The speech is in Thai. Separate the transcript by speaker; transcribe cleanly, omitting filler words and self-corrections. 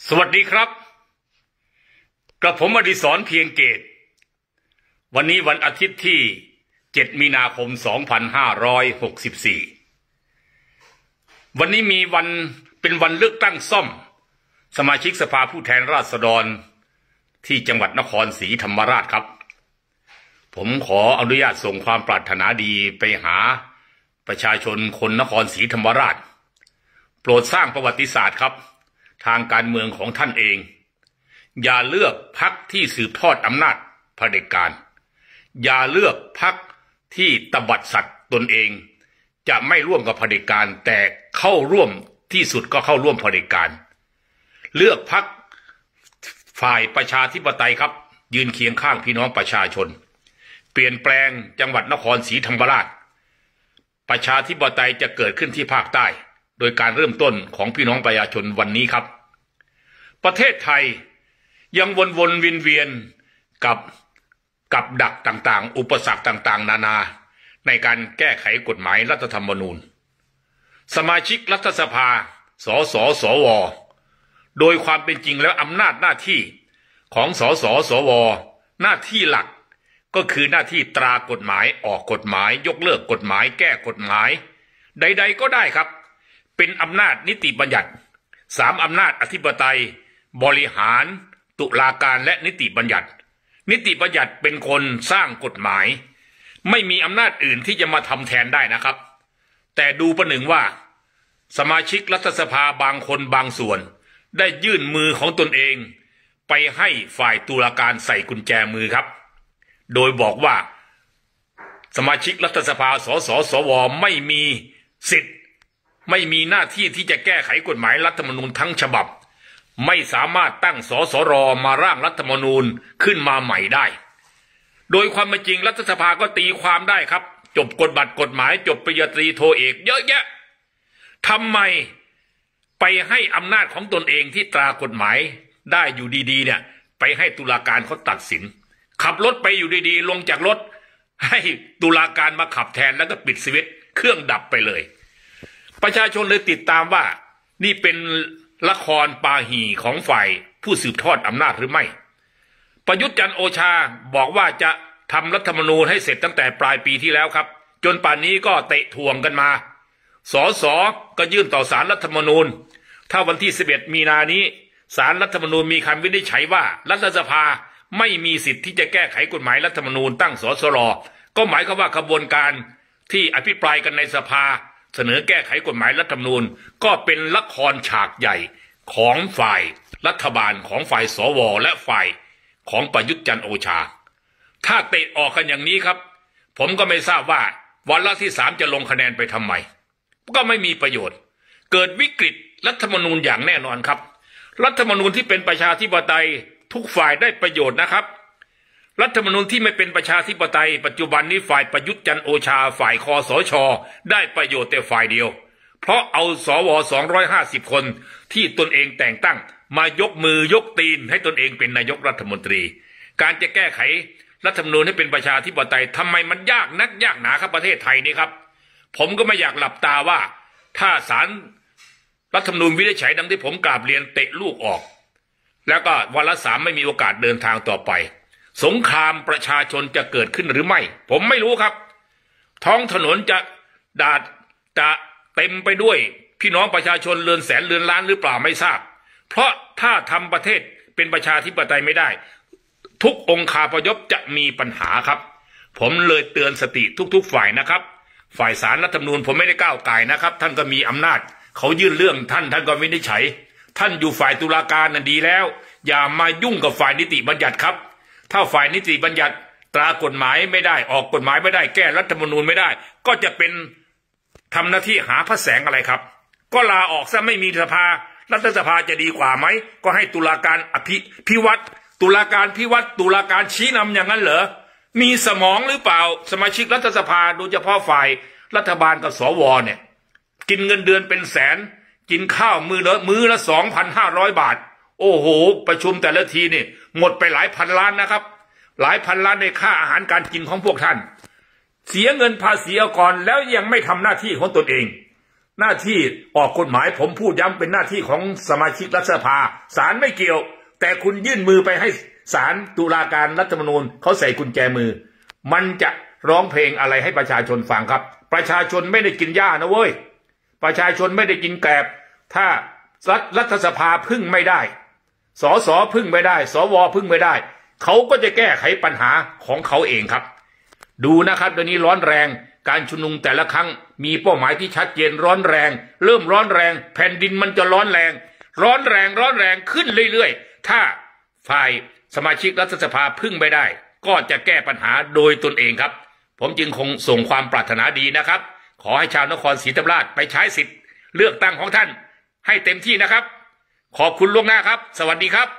Speaker 1: สวัสดีครับกระผมอดิศรเพียงเกตวันนี้วันอาทิตย์ที่7 มีนาคม 2564วันนี้มีเป็นวันเลือกตั้งซ่อมสมาชิกสภาผู้แทนราษฎรที่จังหวัดนครศรีธรรมราชครับผมขออนุญาตส่งความปรารถนาดีไปหาประชาชนคนนครศรีธรรมราชโปรดสร้างประวัติศาสตร์ครับทางการเมืองของท่านเองอย่าเลือกพรรคที่สืบทอดอำนาจเผด็จการอย่าเลือกพรรคที่ตบัดสัตว์ตนเองจะไม่ร่วมกับเผด็จการแต่เข้าร่วมที่สุดก็เข้าร่วมเผด็จการเลือกพรรคฝ่ายประชาธิปไตยครับยืนเคียงข้างพี่น้องประชาชนเปลี่ยนแปลงจังหวัดนครศรีธรรมราชประชาธิปไตยจะเกิดขึ้นที่ภาคใต้โดยการเริ่มต้นของพี่น้องประชาชนวันนี้ครับประเทศไทยยังวนเวียนกับดักต่างๆอุปสรรคต่างๆนานาในการแก้ไขกฎหมายรัฐธรรมนูญสมาชิกรัฐสภาสสสวโดยความเป็นจริงแล้วอำนาจหน้าที่ของสสสวหน้าที่หลักก็คือหน้าที่ตรากฎหมายออกกฎหมายยกเลิกกฎหมายแก้กฎหมายใดๆก็ได้ครับเป็นอำนาจนิติบัญญัติ3อำนาจอธิปไตยบริหารตุลาการและนิติบัญญัตินิติบัญญัติเป็นคนสร้างกฎหมายไม่มีอำนาจอื่นที่จะมาทำแทนได้นะครับแต่ดูประหนึ่งว่าสมาชิกรัฐสภาบางคนบางส่วนได้ยื่นมือของตนเองไปให้ฝ่ายตุลาการใส่กุญแจมือครับโดยบอกว่าสมาชิกรัฐสภาสสสวไม่มีสิทธิ์ไม่มีหน้าที่ที่จะแก้ไขกฎหมายรัฐธรรมนูญทั้งฉบับไม่สามารถตั้งสสรมาร่างรัฐธรรมนูญขึ้นมาใหม่ได้โดยความเป็นจริงรัฐสภาก็ตีความได้ครับจบกฎบัตรกฎหมายจบปริญญาตรีโทเอกเยอะแยะทำไมไปให้อำนาจของตนเองที่ตรากฎหมายได้อยู่ดีๆเนี่ยไปให้ตุลาการเขาตัดสินขับรถไปอยู่ดีๆลงจากรถให้ตุลาการมาขับแทนแล้วก็ปิดสวิตช์เครื่องดับไปเลยประชาชนเลยติดตามว่านี่เป็นละครปาหีของฝ่ายผู้สืบทอดอำนาจหรือไม่ประยุทธ์จันทร์โอชาบอกว่าจะทำรัฐธรรมนูญให้เสร็จตั้งแต่ปลายปีที่แล้วครับจนป่านนี้ก็เตะถ่วงกันมาสสก็ยื่นต่อศาลรัฐธรรมนูญถ้าวันที่11 มีนานี้ศาลรัฐธรรมนูญมีคำวินิจฉัยว่ารัฐสภาไม่มีสิทธิ์ที่จะแก้ไขกฎหมายรัฐธรรมนูญตั้งสสรก็หมายความว่าขบวนการที่อภิปรายกันในสภาเสนอแก้ไขกฎหมายรัฐธรรมนูญก็เป็นละครฉากใหญ่ของฝ่ายรัฐบาลของฝ่ายสวและฝ่ายของประยุทธ์จันทร์โอชาถ้าเตะออกกันอย่างนี้ครับผมก็ไม่ทราบว่าวาระที่3จะลงคะแนนไปทำไมก็ไม่มีประโยชน์เกิดวิกฤตรัฐธรรมนูญอย่างแน่นอนครับรัฐธรรมนูญที่เป็นประชาธิปไตยทุกฝ่ายได้ประโยชน์นะครับรัฐธรรมนูญที่ไม่เป็นประชาธิปไตยปัจจุบันนี้ฝ่ายประยุทธ์จันทร์โอชาฝ่ายคสช.ได้ประโยชน์แต่ฝ่ายเดียวเพราะเอาสว250 คนที่ตนเองแต่งตั้งมายกมือยกตีนให้ตนเองเป็นนายกรัฐมนตรีการจะแก้ไขรัฐธรรมนูญให้เป็นประชาธิปไตยทำไมมันยากนักยากหนาครับประเทศไทยนี่ครับผมก็ไม่อยากหลับตาว่าถ้าศาลรัฐธรรมนูญวินิจฉัยดังที่ผมกราบเรียนเตะลูกออกแล้วก็วาระ3ไม่มีโอกาสเดินทางต่อไปสงครามประชาชนจะเกิดขึ้นหรือไม่ผมไม่รู้ครับท้องถนนจะเต็มไปด้วยพี่น้องประชาชนเรือนแสนเรือนล้านหรือเปล่าไม่ทราบเพราะถ้าทำประเทศเป็นประชาธิปไตยไม่ได้ทุกองคาพยพจะมีปัญหาครับผมเลยเตือนสติทุกฝ่ายนะครับฝ่ายศาลรัฐธรรมนูญผมไม่ได้ก้าวก่ายนะครับท่านก็มีอำนาจเขายื่นเรื่องท่านก็วินิจฉัยท่านอยู่ฝ่ายตุลาการนั่นดีแล้วอย่ามายุ่งกับฝ่ายนิติบัญญัติครับถ้าฝ่ายนิติบัญญัติตรากฎหมายไม่ได้ออกกฎหมายไม่ได้แก้รัฐธรรมนูญไม่ได้ก็จะเป็นทำหน้าที่หาพระแสงอะไรครับก็ลาออกซะไม่มีสภารัฐสภาจะดีกว่าไหมก็ให้ตุลาการพิวัตรตุลาการพิวัตรตุลาการชี้นำอย่างนั้นเหรอมีสมองหรือเปล่าสมาชิกรัฐสภาโดยเฉพาะฝ่ายรัฐบาลกับสวเนี่ยกินเงินเดือนเป็นแสนกินข้าวมื้อละ 2,500 บาทโอ้โหประชุมแต่ละทีนี่หมดไปหลายพันล้านนะครับหลายพันล้านในค่าอาหารการกินของพวกท่านเสียเงินภาษีอากรแล้วยังไม่ทำหน้าที่ของตนเองหน้าที่ออกกฎหมายผมพูดย้ำเป็นหน้าที่ของสมาชิกรัฐสภาศาลไม่เกี่ยวแต่คุณยื่นมือไปให้ศาลตุลาการรัฐธรรมนูญเขาใส่กุญแจมือมันจะร้องเพลงอะไรให้ประชาชนฟังครับประชาชนไม่ได้กินหญ้านะเว้ยประชาชนไม่ได้กินแกลบถ้ารัฐสภาพึ่งไม่ได้สสพึ่งไม่ได้สวพึ่งไม่ได้เขาก็จะแก้ไขปัญหาของเขาเองครับดูนะครับเดี๋ยวนี้ร้อนแรงการชุมนุมแต่ละครั้งมีเป้าหมายที่ชัดเจนร้อนแรงเริ่มร้อนแรงแผ่นดินมันจะร้อนแรงขึ้นเรื่อยๆถ้าฝ่ายสมาชิกรัฐสภาพึ่งไม่ได้ก็จะแก้ปัญหาโดยตนเองครับผมจึงคงส่งความปรารถนาดีนะครับขอให้ชาวนครศรีธรรมราชไปใช้สิทธิ์เลือกตั้งของท่านให้เต็มที่นะครับขอบคุณล่วงหน้าครับสวัสดีครับ